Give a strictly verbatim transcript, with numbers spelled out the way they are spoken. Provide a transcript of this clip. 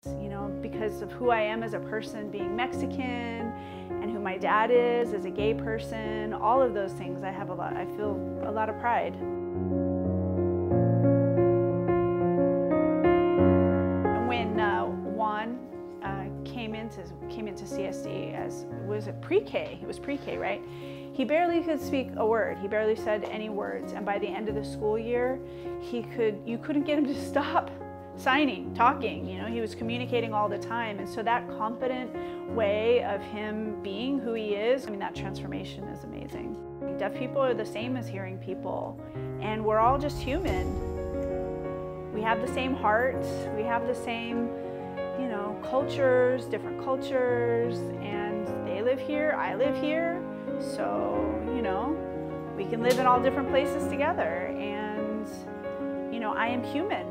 you know, because of who I am as a person, being Mexican, and who my dad is as a gay person, all of those things, I have a lot, I feel a lot of pride. When uh, Juan uh, came into came into C S D as, was it pre-K? It was pre-K, right? He barely could speak a word. He barely said any words. And by the end of the school year, he could, you couldn't get him to stop signing, talking. You know, he was communicating all the time. And so that confident way of him being who he is, I mean, that transformation is amazing. Deaf people are the same as hearing people, and we're all just human. We have the same hearts, we have the same, you know, cultures, different cultures, and they live here, I live here. So, you know, we can live in all different places together, and, you know, I am human.